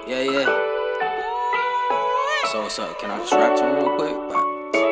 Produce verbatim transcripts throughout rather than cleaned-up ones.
Yeah, yeah. So what's up? Can I just rap to him real quick? Like,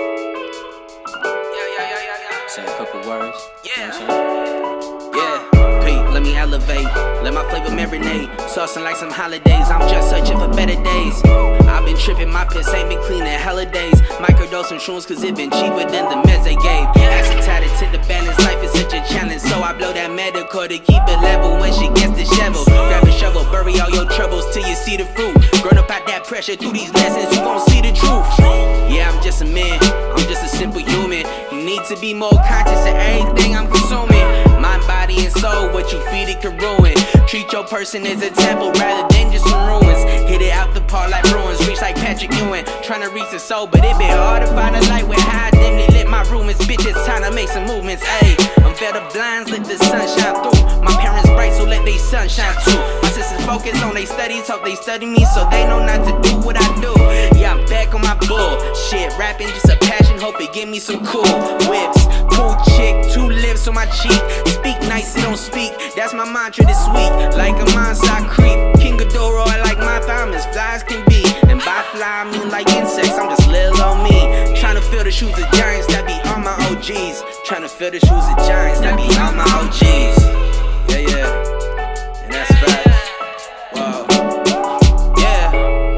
Yeah, yeah, yeah, yeah, yeah. say a couple words. Yeah. You know what I'm saying? Yeah. Pete, let me elevate. Let my flavor marinate. Saucing like some holidays. I'm just searching for better days. I've been tripping, my piss ain't been clean in hella days. Microdosing shrooms cause it been cheaper than the meds they gave. Acid tatted to the balance, life is such a challenge. So I blow that medical to keep it level when she gets disheveled. Grab a shovel, bury all your troubles till you see the fruit. Grown up out that pressure, through these lessons you gon' see the truth. Yeah, I'm just a man, I'm just a simple human. You need to be more conscious of everything I'm consuming. Mind, body, and soul, what you feed it can ruin. Treat your person as a temple rather than just some ruins. Hit it out the park like ruins, reach like Patrick Ewing. Tryna reach the soul, but it been hard to find a light with how I dimly lit my room. It's bitch, it's time to make some movements, ayy. I'm better blinds, let the sun shine through. My parents bright, so let they sun shine too. My sisters focus on they studies, hope they study me so they know not to do what I do. Yeah, I'm back on my bull. Shit, rapping just a passion, hope it give me some cool whips. Cool chick, two lips on my cheek. Speak nice, it don't speak, that's my mantra this week. Like a monster I creep, King of Doro, I like my thomas, flies can be. And by fly I mean like insects, I'm just little on me. Tryna fill the shoes of giants, that be all my O Gs. Tryna fill the shoes of giants, that be all my O Gs. Yeah, yeah, and that's facts. Whoa. Yeah.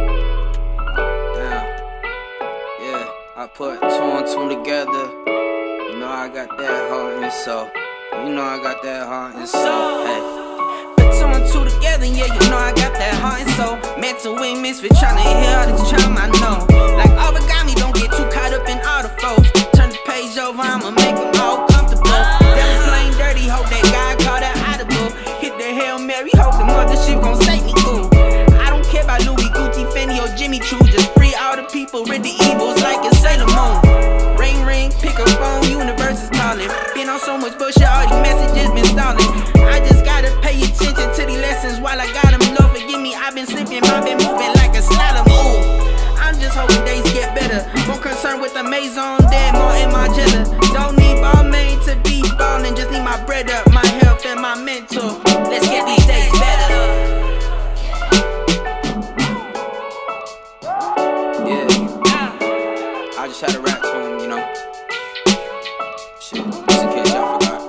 Damn. Yeah, I put two and two together. You know I got that heart and soul. You know I got that heart and soul. Hey. Put two and two together, yeah, you know I got that heart and soul. Mental wing misfit, tryna hear all this charm I know. Like origami, don't get too caught up in all the folks. Turn the page over, I'ma make them all comfortable. Them plain dirty, hope that guy call that audible. Hit the Hail Mary, hope the mothership gon' save me cool. I don't care about Louis, Gucci, Fendi, or Jimmy Choo. Just free all the people, rid the evils like a Sailor Moon. Ring, ring, pick up phone, universe is calling. Been on so much bullshit, all these messages been stalling. I just gotta pay attention to these lessons while I got them. Lord forgive me, I've been slipping, I've been moving like a slalom. Ooh, I'm just hoping days get better. More concerned with the Maison, then more in my jelly. Don't need ball main to be ballin', just need my bread up, my health and my mental. Let's get these days better. Yeah, I just had to rap to him, you know. Shit, just in case y'all forgot.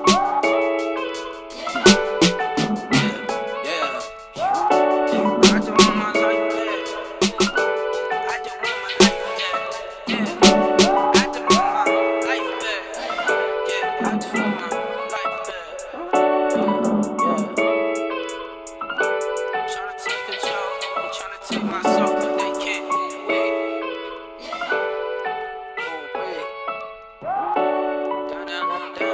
Yeah, yeah. I just want my life back. I just want my life back. Yeah, I just want my life back. Yeah, I just want my life back. Yeah, yeah. Tryna take control, tryna take my soul, but they can't. Down, down, down, down.